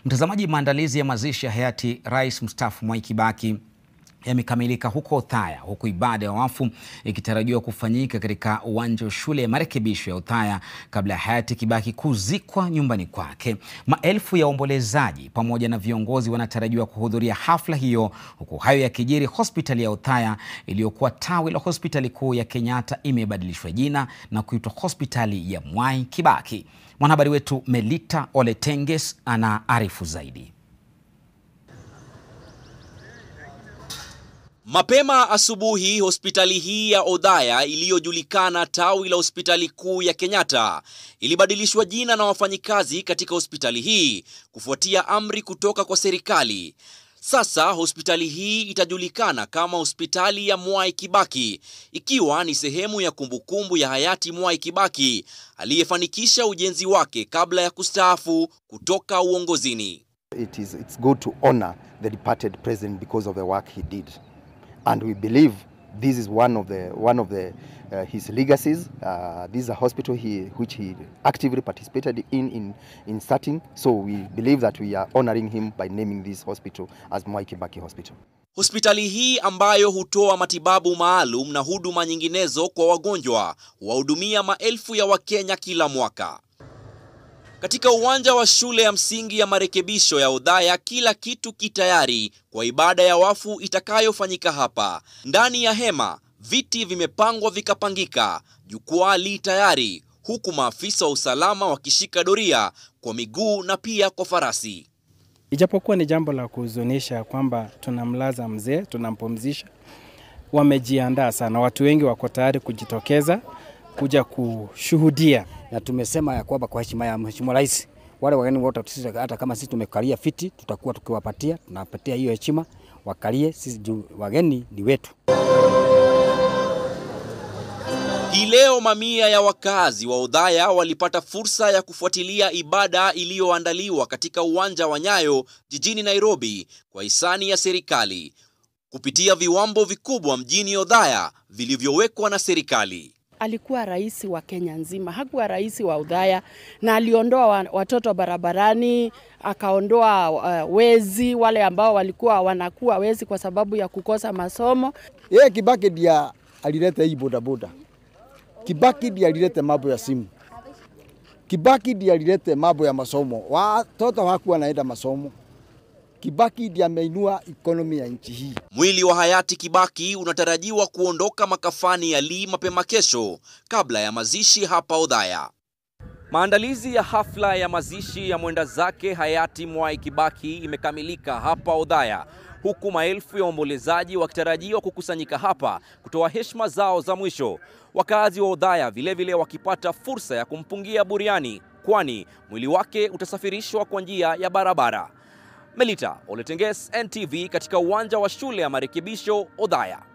Mtazamaji, maandalizi ya mazishi ya hayati Rais mstaafu Mwai Kibaki yamekamilika huko Othaya, huku ibada ya wafu ikitarajiwa kufanyika katika uwanja wa shule ya marekebisho ya Othaya kabla ya hayati Kibaki kuzikwa nyumbani kwake. Maelfu ya waombolezaji pamoja na viongozi wanatarajiwa kuhudhuria hafla hiyo, huku hayo yakijiri. Hospitali ya Othaya iliyokuwa tawi la hospitali kuu ya Kenyatta imebadilishwa jina na kuitwa Hospitali ya Mwai Kibaki. Mwanahabari wetu Melita Oletenges anaarifu zaidi. Mapema asubuhi, hospitali hii ya Othaya iliyojulikana tawi la hospitali kuu ya Kenyatta ilibadilishwa jina na wafanyikazi katika hospitali hii kufuatia amri kutoka kwa serikali. Sasa hospitali hii itajulikana kama Hospitali ya Mwai Kibaki, ikiwa ni sehemu ya kumbukumbu ya hayati Mwai Kibaki aliyefanikisha ujenzi wake kabla ya kustaafu kutoka uongozini. It's good to honor the departed president because of the work he did. And we believe this is one of his legacies. This is a hospital which he actively participated in starting. So we believe that we are honoring him by naming this hospital as Mwai Kibaki Hospital. Hospitali hii ambayo hutoa matibabu maalum na huduma nyinginezo kwa wagonjwa huwahudumia maelfu ya Wakenya kila mwaka. Katika uwanja wa shule ya msingi ya marekebisho ya Othaya, kila kitu kitayari kwa ibada ya wafu itakayofanyika hapa. Ndani ya hema, viti vimepangwa vikapangika, jukwaa li tayari, huku maafisa wa usalama wakishika doria kwa miguu na pia kwa farasi. Ijapokuwa ni jambo la kuhuzunisha kwamba tunamlaza mzee, tunampumzisha, wamejiandaa sana. Watu wengi wako tayari kujitokeza kuja kushuhudia. Na tumesema ya kwamba kwa heshima ya Mheshimiwa Rais, wale wageni wote hata kama sisi tumekalia fiti, tutakuwa tunapatia hiyo heshima, wakalie, sisi wageni ni wetu. Hii leo mamia ya wakazi wa Othaya walipata fursa ya kufuatilia ibada iliyoandaliwa katika uwanja wa Nyayo jijini Nairobi kwa hisani ya serikali kupitia viwambo vikubwa mjini Othaya vilivyowekwa na serikali. Alikuwa rais wa Kenya nzima, hakuwa rais wa Othaya, na aliondoa watoto barabarani, akaondoa wezi, wale ambao walikuwa wanakuwa wezi kwa sababu ya kukosa masomo. Yeye Kibaki ndiye alileta hii bodaboda. Kibaki ndiye alileta mambo ya simu. Kibaki ndiye alileta mambo ya masomo. Watoto hawakuwa wanaenda masomo. Kibaki ndiye ameinua ekonomi ya nchi hii. Mwili wa hayati Kibaki unatarajiwa kuondoka makafani ya Lee mapema kesho kabla ya mazishi hapa Othaya. Maandalizi ya hafla ya mazishi ya mwenda zake hayati Mwai Kibaki imekamilika hapa Othaya, huku maelfu ya waombolezaji wakitarajiwa kukusanyika hapa kutoa heshima zao za mwisho. Wakazi wa Othaya vilevile wakipata fursa ya kumpungia buriani, kwani mwili wake utasafirishwa kwa njia ya barabara. Melita Oletenges, NTV, katika uwanja wa shule ya marekebisho Othaya.